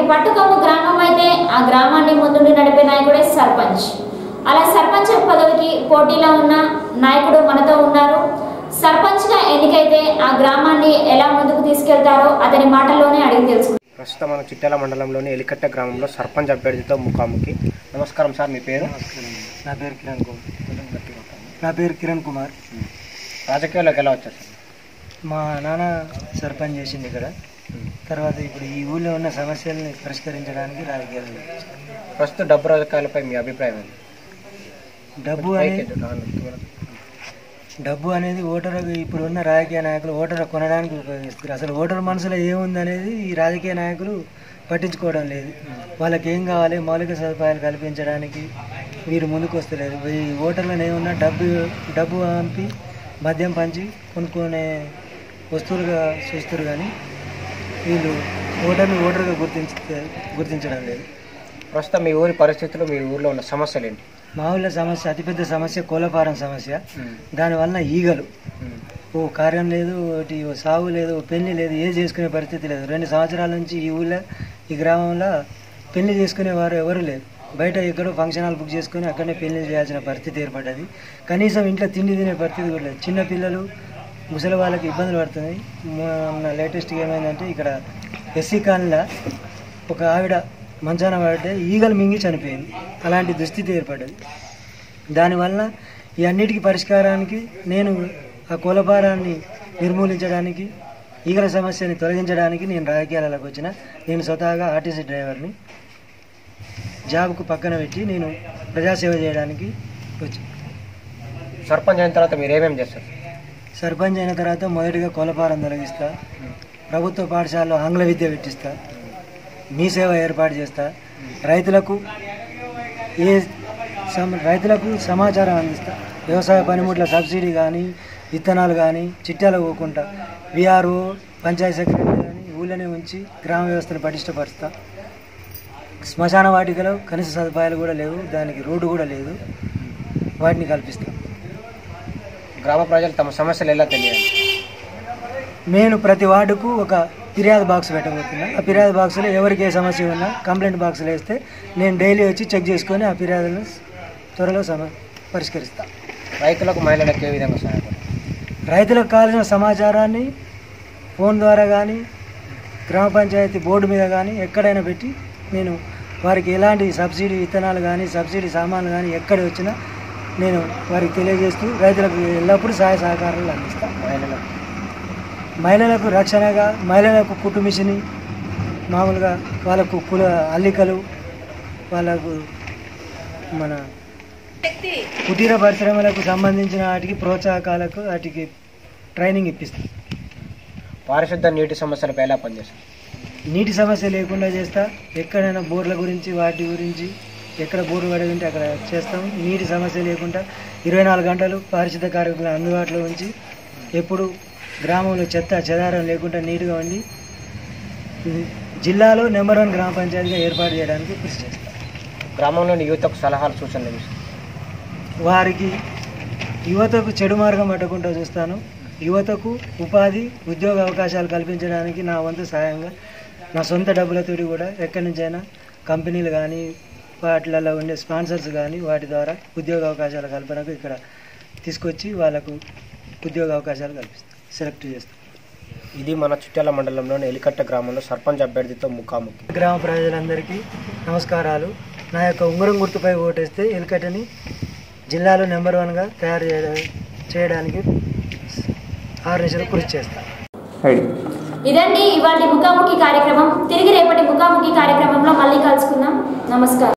పట్టుకొమ్ము గ్రామం అయితే ఆ గ్రామాన్ని ముందుండి నడిపే నాయకుడే సర్పంచ్. అలా సర్పంచ్ పదవికి పోటీలో ఉన్న నాయకుడు మనతో ఉన్నారు. సర్పంచ్గా ఎన్నికైతే ఆ గ్రామాన్ని ఎలా ముందుకు తీసుకెళ్తారో అతని మాటల్లోనే అడిగి తెలుసుకుంటాం. ప్రస్తుతం మన చిట్యాల మండలంలోని ఎలికట్ట గ్రామంలో సర్పంచ్ అభ్యర్థితో ముఖాముఖి. నమస్కారం సార్, మీ పేరు? నా పేరు కిరణ్ కుమార్. రాజకీయాల్లోకి ఎలా వచ్చారు సార్? మా నాన్న సర్పంచ్ చేసింది ఇక్కడ. తర్వాత ఇప్పుడు ఈ ఊళ్ళో ఉన్న సమస్యల్ని పరిష్కరించడానికి రాజకీయాలు. ప్రస్తుత డబ్బు రాజకీయాలపై మీ అభిప్రాయం ఏంటి? డబ్బు అనేది ఓటర్, ఇప్పుడు ఉన్న రాజకీయ నాయకులు ఓటర్ కొనడానికి ఉపయోగిస్తారు. అసలు ఓటర్ మనసులో ఏముంది అనేది ఈ రాజకీయ నాయకులు పట్టించుకోవడం లేదు. వాళ్ళకి ఏం కావాలి, మౌలిక సదుపాయాలు కల్పించడానికి వీరు ముందుకు వస్తలేరు. ఈ ఓటర్లను ఏమున్నా డబ్బు పంపి మద్యం పంచి కొనుక్కునే వస్తువులుగా చూస్తారు, కానీ వీళ్ళు ఓటర్గా గుర్తించడం లేదు. ప్రస్తుతం మీ ఊరి పరిస్థితులు, మీ ఊరిలో ఉన్న సమస్యలు ఏంటి? మా ఊళ్ళో సమస్య, అతిపెద్ద సమస్య కోళ్ళఫారం సమస్య. దానివల్ల ఈగలు, ఓ కార్యం లేదు, ఒకటి సాగు లేదు, పెళ్లి లేదు, ఏది చేసుకునే పరిస్థితి లేదు. 2 సంవత్సరాల నుంచి ఈ ఊళ్ళో, ఈ గ్రామంలో పెళ్లి చేసుకునేవారు ఎవరు లేరు. బయట ఎక్కడో ఫంక్షన్ హాల్ బుక్ చేసుకుని అక్కడనే పెళ్లి చేయాల్సిన పరిస్థితి ఏర్పడ్డది. కనీసం ఇంట్లో తిండి తినే పరిస్థితి కూడా లేదు. చిన్నపిల్లలు, ముసలి వాళ్ళకి ఇబ్బందులు పడుతున్నాయి. మొన్న లేటెస్ట్గా ఏమైందంటే ఇక్కడ ఎస్సీ కాలనీలో ఒక ఆవిడ మంచాన పడితే ఈగలు మింగి చనిపోయింది. అలాంటి దుస్థితి ఏర్పడ్డది. దానివల్ల ఈ అన్నిటికీ పరిష్కారానికి నేను ఆ కోళ్ళఫారాన్ని నిర్మూలించడానికి, ఈగల సమస్యని తొలగించడానికి నేను రాజకీయాలకు వచ్చిన. నేను స్వతహాగా ఆర్టీసీ డ్రైవర్ని. జాబ్కు పక్కన పెట్టి నేను ప్రజాసేవ చేయడానికి వచ్చి. సర్పంచ్ అయిన తర్వాత మీరు ఏమేమి చేస్తారు? సర్పంచ్ అయిన తర్వాత మొదటిగా కోళ్ళఫారం తొలగిస్తా, ప్రభుత్వ పాఠశాలలో ఆంగ్ల విద్య పెట్టిస్తా, మీ సేవ ఏర్పాటు చేస్తా, రైతులకు సమాచారం అందిస్తా, వ్యవసాయ పనిముట్ల సబ్సిడీ కానీ, విత్తనాలు కానీ చిట్యాలు పోకుండా విఆర్ఓ, పంచాయతీ సెక్రటరీ కానీ ఊళ్ళోనే ఉంచి గ్రామ వ్యవస్థను పటిష్టపరుస్తా. శ్మశాన వాటికలో కనీస సదుపాయాలు కూడా లేవు, దానికి రోడ్డు కూడా లేదు, వాటిని కల్పిస్తాం. గ్రామ ప్రజలు తమ సమస్యలు ఎలా తెలియాలి? నేను ప్రతి వార్డుకు ఒక ఫిర్యాదు బాక్స్ పెట్టబోతున్నా. ఆ ఫిర్యాదు బాక్స్లో ఎవరికి ఏ సమస్య ఉన్నా కంప్లైంట్ బాక్స్లో వేస్తే నేను డైలీ వచ్చి చెక్ చేసుకొని ఆ ఫిర్యాదులను త్వరలో పరిష్కరిస్తాను. రైతులకు, మహిళలకు ఏ విధంగా సహాయపడతారు? రైతులకు కావాల్సిన సమాచారాన్ని ఫోన్ ద్వారా కానీ, గ్రామ పంచాయతీ బోర్డు మీద కానీ ఎక్కడైనా పెట్టి నేను వారికి ఎలాంటి సబ్సిడీ విత్తనాలు కానీ, సబ్సిడీ సామాన్లు కానీ ఎక్కడ వచ్చినా నేను వారికి తెలియజేస్తూ రైతులకు ఎల్లప్పుడూ సహాయ సహకారాలు అందిస్తాను. మహిళలకు రక్షణగా, మహిళలకు కుట్టు మిషని, మామూలుగా వాళ్ళకు అల్లికలు, వాళ్ళకు మన కుటీర పరిశ్రమలకు సంబంధించిన వాటికి ప్రోత్సాహకాలకు వాటికి ట్రైనింగ్ ఇప్పిస్తాను. పారిశుద్ధ నీటి సమస్యలపై ఎలా పనిచేస్తాను? నీటి సమస్య లేకుండా చేస్తా. ఎక్కడైనా బోర్ల గురించి, వాటి గురించి ఎక్కడ బోర్లు పడి ఉంటే అక్కడ చేస్తాం. నీటి సమస్య లేకుండా 24 గంటలు పారిశుద్ధ కార్మికులను అందుబాటులో ఉంచి ఎప్పుడు గ్రామంలో చెత్త చెదారం లేకుండా నీట్గా ఉండి జిల్లాలో నెంబర్ 1 గ్రామ పంచాయతీగా ఏర్పాటు చేయడానికి కృషి చేస్తాం. గ్రామంలోని యువతకు సలహాలు, సూచనలు వారికి యువతకు చెడు మార్గం పట్టకుండా చూస్తాను. యువతకు ఉపాధి, ఉద్యోగ అవకాశాలు కల్పించడానికి నా వంతు సహాయంగా నా సొంత డబ్బులతోటి కూడా ఎక్కడి నుంచైనా కంపెనీలు కానీ, వాటిలలో ఉండే స్పాన్సర్స్ కానీ వాటి ద్వారా ఉద్యోగ అవకాశాల కల్పనకు ఇక్కడ తీసుకొచ్చి వాళ్ళకు ఉద్యోగ అవకాశాలు కల్పిస్తాం, సెలెక్ట్ చేస్తాం. ఇది మన చిట్యాల మండలంలోని ఎలికట్ట గ్రామంలో సర్పంచ్ అభ్యర్థితో ముఖాముఖి. గ్రామ ప్రజలందరికీ నమస్కారాలు. నా యొక్క ఉంగరం గుర్తుపై ఓటేస్తే ఎలికట్టని జిల్లాలో నెంబర్ 1గా తయారు చేయడానికి 6 నిమిషాలు కృషి చేస్తాను. ఇదండి ఇవాళ ముఖాముఖి కార్యక్రమం. తిరిగి రేపటి ముఖాముఖి కార్యక్రమంలో మళ్ళీ కలుసుకుందాం. నమస్కారం.